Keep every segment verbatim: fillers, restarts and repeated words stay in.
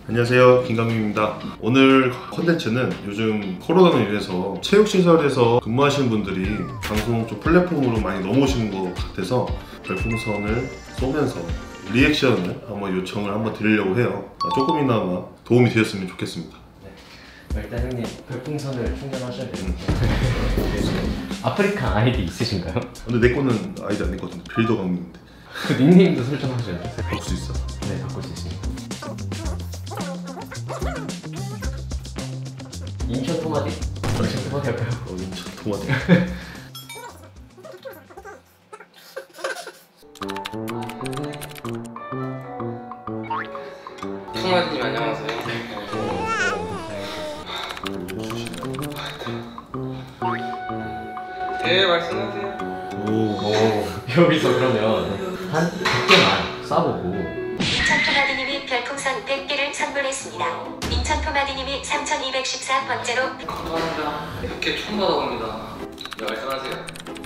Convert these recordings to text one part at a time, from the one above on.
안녕하세요, 김강민입니다. 오늘 컨텐츠는 요즘 코로나로 인해서 체육시설에서 근무하시는 분들이 방송 쪽 플랫폼으로 많이 넘어오시는 것 같아서 별풍선을 쏘면서 리액션을 한번 요청을 한번 드리려고 해요. 조금이나마 도움이 되었으면 좋겠습니다. 네. 일단 형님 별풍선을 충전하셔야 돼요. 음. 아프리카 아이디 있으신가요? 근데 내 거는 아이디 안 냈거든요. 빌더 강민인데. 그 닉네임도 설정하셔야 돼요. 바꿀 수 있어. 네, 바꿀 수 있습니다. 인천 토마디? 인천 토마디 할까요? 어, 인천 토마디. 토마디님 안녕하세요. 네, 말씀하세요. 오, 오. 여기서 그러면 한 백 개만 쏴보고 인천 토마디님이 별풍선 백 개를 선물했습니다. 인천 토마디님이 삼천이백십사 번째로 감사합니다. 이렇게 처음 받아봅니다. 네, 말씀하세요.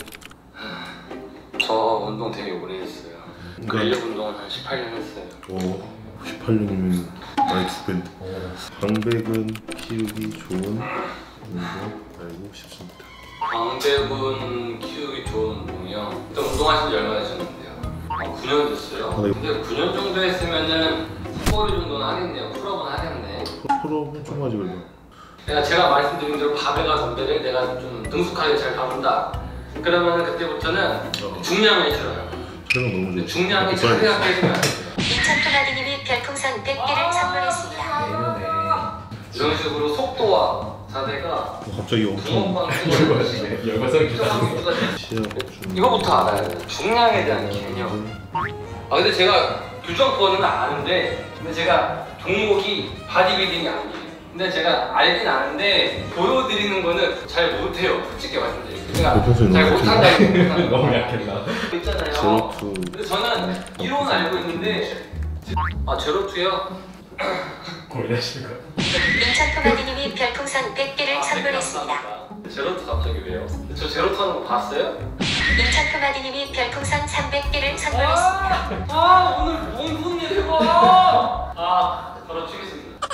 저 운동 되게 오래 했어요. 근력 운동은 한 십팔 년 했어요. 오, 십팔 년이면 나이 두 배인데. 광배근 키우기 좋은 운동 알고 싶습니다. 광배근 키우기 좋은 운동이요? 일단 운동하신 지 얼마나 되셨는데요? 아, 구 년 됐어요? 아, 네. 근데 구 년 정도 했으면은 풋볼 정도는 하겠네요. 풀업은 하겠네. 프로 좀 하지 그래도. 내가 제가 말씀드린 대로 밥에가 덤벨을 내가 좀 능숙하게 잘 가본다. 그러면은 그때부터는 중량을 줄여요. 촬영 너무 근데 좋아. 중량이 잘 생각해주면 안 돼요. 인천 토마디님이 별풍선 백 개를 선물했습니다. 내년에 이런 식으로 속도와 자세가 어, 갑자기 엄청 붕어빵 열받으시네. 열받아서 시합 중. 이거부터 알아요. 중량에 대한 개념. 아 근데 제가 규정권은 아는데 근데 제가 종목이 바디빌딩이 아니에요. 근데 제가 알긴 아는데 보여드리는 거는 잘 못해요. 솔직히 말씀드릴게요. 제가 잘 못한다고 너무 약했나? 있잖아요. 제로투. 근데 저는 이론 알고 있는데 아 제로투요? 고민하시는 거예요? 인천 토마디님이 별풍선 백 개를 선물했습니다. 제로투 갑자기 왜요? 저 제로투 하는 거 봤어요? 인천 토마디님이 별풍선 삼백 개를 선물했습니다. 아, 아 오늘 뭔 손님 해봐. 아 바로 치겠습니다.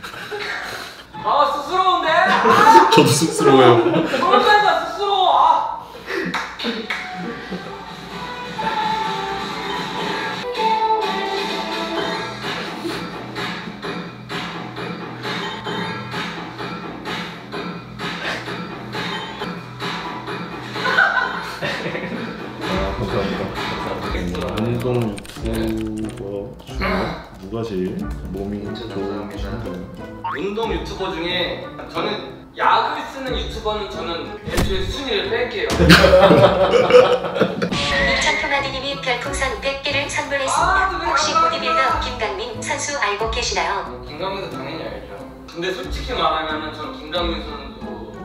아 쑥스러운데? 아, 저도 쑥스러워요. 놀면서 쑥스러워. 아. 아, 감사합니다. 운동 유튜버 중에 누가 제일 몸이 좋으신가요? 운동 유튜버 중에 저는 약을 쓰는 유튜버는 저는 애초에 순위를 뺄게요. 인천 토마디님이 별풍선 백 개를 선물했습니다. 혹시 보디빌더 김강민 선수 알고 계시나요? 김강민 선수 당연히 알죠. 근데 솔직히 말하면은 전 김강민 선수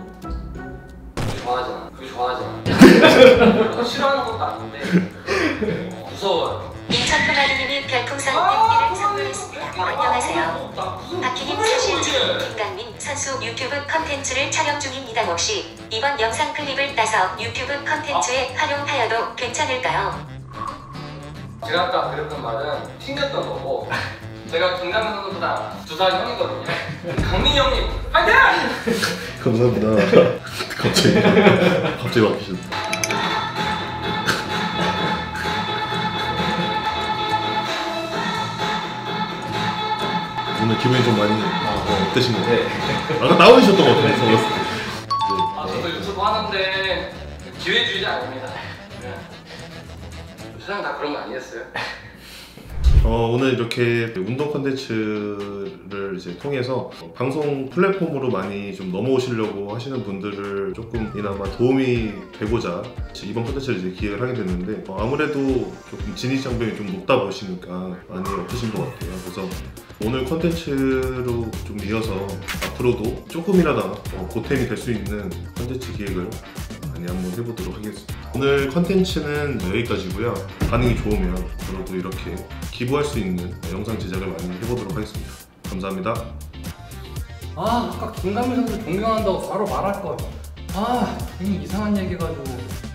좋아하잖아. 그게 좋아하잖아. 싫어하는 것도 아닌데 어, 무서워요. 인천 토마디님이 별풍선 백 개를 선물했습니다. 안녕하세요. 박희님 사실 지금 김강민 선수 유튜브 컨텐츠를 촬영 중입니다. 혹시 이번 영상 클립을 따서 유튜브 컨텐츠에 활용하여도 괜찮을까요? 제가 아까 그랬던 말은 튕겼던 거고 제가 김강민 선수보다 두 살 형이거든요. 강민이 형님 화이팅! 감사합니다. 갑자기 갑자기 바뀌셨다. 오늘 기분이 좀 많이 어떠신가요? 네. 아까 나오셨던 것 같아요. 네. 아 저도 유튜브 하는데 기회주의자 아닙니다. 네. 세상 다 그런 거 아니겠어요? 어, 오늘 이렇게 운동 컨텐츠를 이제 통해서 방송 플랫폼으로 많이 좀 넘어오시려고 하시는 분들을 조금이나마 도움이 되고자 이번 컨텐츠를 이제 기획을 하게 됐는데 어, 아무래도 조금 진입장벽이 좀 높다 보시니까 많이 어떠신 것 같아요. 그래서 오늘 컨텐츠로 좀 이어서 앞으로도 조금이라도 어, 보탬이 될 수 있는 컨텐츠 기획을 많이 한번 해보도록 하겠습니다. 오늘 컨텐츠는 여기까지고요. 반응이 좋으면 앞으로도 이렇게 기부할 수 있는 영상 제작을 많이 해보도록 하겠습니다. 감사합니다. 아 아까 김강민 선수 존경한다고 바로 말할 걸. 아 괜히 이상한 얘기 해가지고